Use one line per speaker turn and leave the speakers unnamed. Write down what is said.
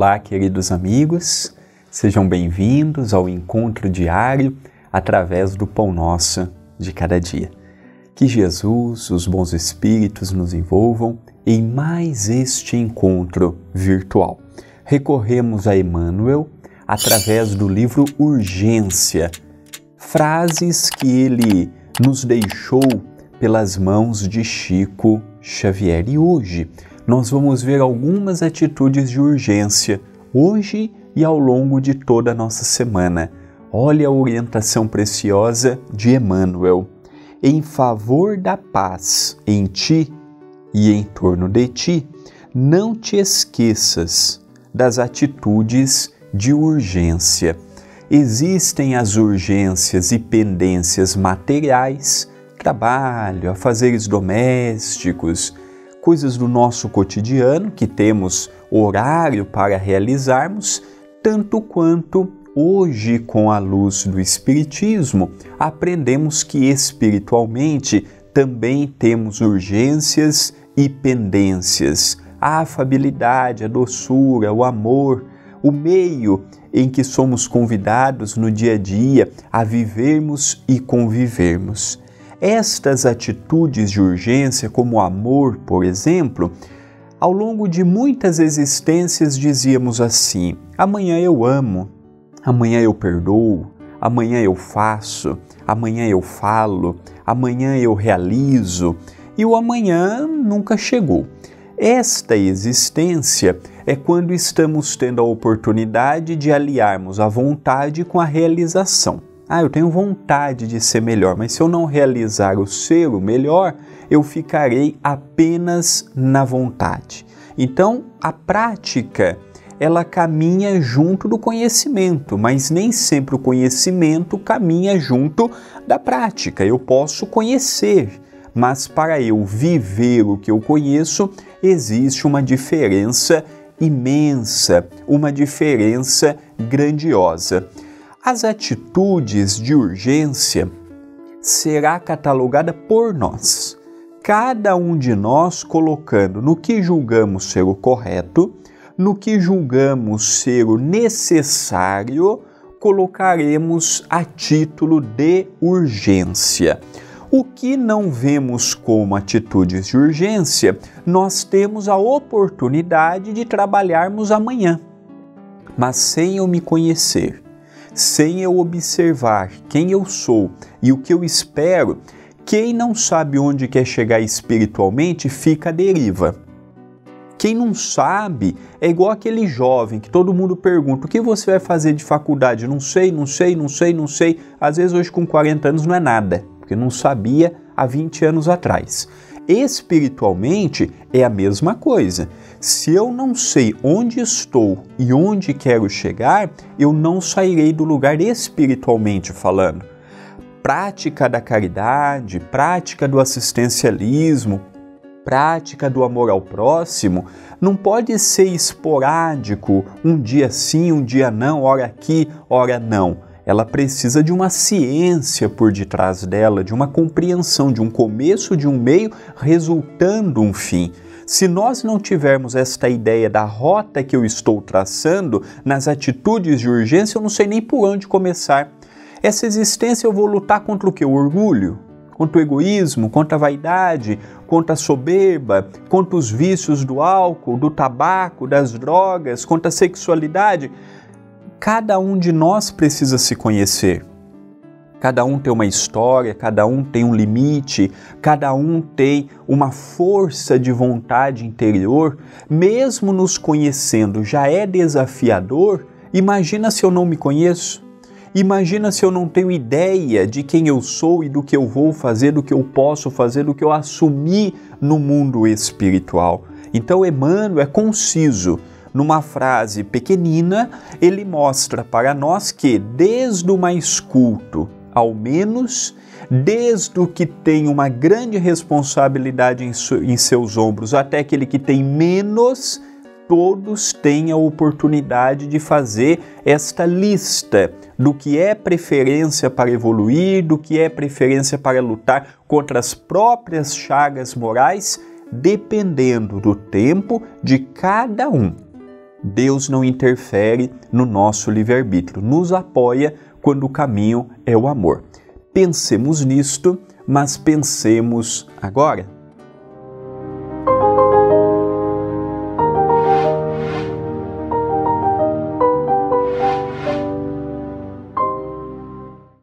Olá, queridos amigos, sejam bem-vindos ao encontro diário através do Pão Nosso de cada dia. Que Jesus, os bons espíritos nos envolvam em mais este encontro virtual. Recorremos a Emmanuel através do livro Urgência, frases que ele nos deixou pelas mãos de Chico Xavier. E hoje nós vamos ver algumas atitudes de urgência, hoje e ao longo de toda a nossa semana. Olha a orientação preciosa de Emmanuel. Em favor da paz em ti e em torno de ti, não te esqueças das atitudes de urgência. Existem as urgências e pendências materiais, trabalho, afazeres domésticos, coisas do nosso cotidiano que temos horário para realizarmos, tanto quanto hoje, com a luz do Espiritismo, aprendemos que espiritualmente também temos urgências e pendências. A afabilidade, a doçura, o amor, o meio em que somos convidados no dia a dia a vivermos e convivermos. Estas atitudes de urgência, como o amor, por exemplo, ao longo de muitas existências dizíamos assim: amanhã eu amo, amanhã eu perdoo, amanhã eu faço, amanhã eu falo, amanhã eu realizo, e o amanhã nunca chegou. Esta existência é quando estamos tendo a oportunidade de aliarmos a vontade com a realização. Eu tenho vontade de ser melhor, mas se eu não realizar o ser o melhor, eu ficarei apenas na vontade. Então, a prática, ela caminha junto do conhecimento, mas nem sempre o conhecimento caminha junto da prática. Eu posso conhecer, mas para eu viver o que eu conheço, existe uma diferença imensa, uma diferença grandiosa. As atitudes de urgência será catalogada por nós. Cada um de nós colocando no que julgamos ser o correto, no que julgamos ser o necessário, colocaremos a título de urgência. O que não vemos como atitudes de urgência, nós temos a oportunidade de trabalharmos amanhã. Mas sem eu me conhecer, sem eu observar quem eu sou e o que eu espero, quem não sabe onde quer chegar espiritualmente fica à deriva. Quem não sabe é igual aquele jovem que todo mundo pergunta: o que você vai fazer de faculdade? Não sei. Às vezes hoje com 40 anos não é nada, porque não sabia há 20 anos atrás. Espiritualmente é a mesma coisa. Se eu não sei onde estou e onde quero chegar, eu não sairei do lugar espiritualmente falando. Prática da caridade, prática do assistencialismo, prática do amor ao próximo, não pode ser esporádico, um dia sim, um dia não, ora aqui, ora não. Ela precisa de uma ciência por detrás dela, de uma compreensão, de um começo, de um meio, resultando um fim. Se nós não tivermos esta ideia da rota que eu estou traçando nas atitudes de urgência, eu não sei nem por onde começar. Essa existência eu vou lutar contra o quê? O orgulho? Contra o egoísmo? Contra a vaidade? Contra a soberba? Contra os vícios do álcool, do tabaco, das drogas? Contra a sexualidade? Cada um de nós precisa se conhecer. Cada um tem uma história, cada um tem um limite, cada um tem uma força de vontade interior. Mesmo nos conhecendo já é desafiador. Imagina se eu não me conheço. Imagina se eu não tenho ideia de quem eu sou e do que eu vou fazer, do que eu posso fazer, do que eu assumi no mundo espiritual. Então Emmanuel é conciso. Numa frase pequenina, ele mostra para nós que, desde o mais culto ao menos, desde o que tem uma grande responsabilidade em seus ombros até aquele que tem menos, todos têm a oportunidade de fazer esta lista do que é preferência para evoluir, do que é preferência para lutar contra as próprias chagas morais, dependendo do tempo de cada um. Deus não interfere no nosso livre-arbítrio, nos apoia quando o caminho é o amor. Pensemos nisto, mas pensemos agora.